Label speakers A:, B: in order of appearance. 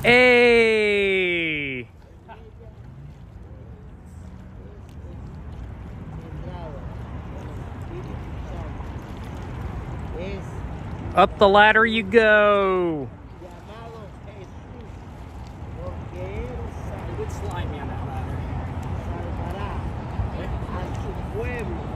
A: Hey! Up the ladder you go.
B: It would slide me on that ladder.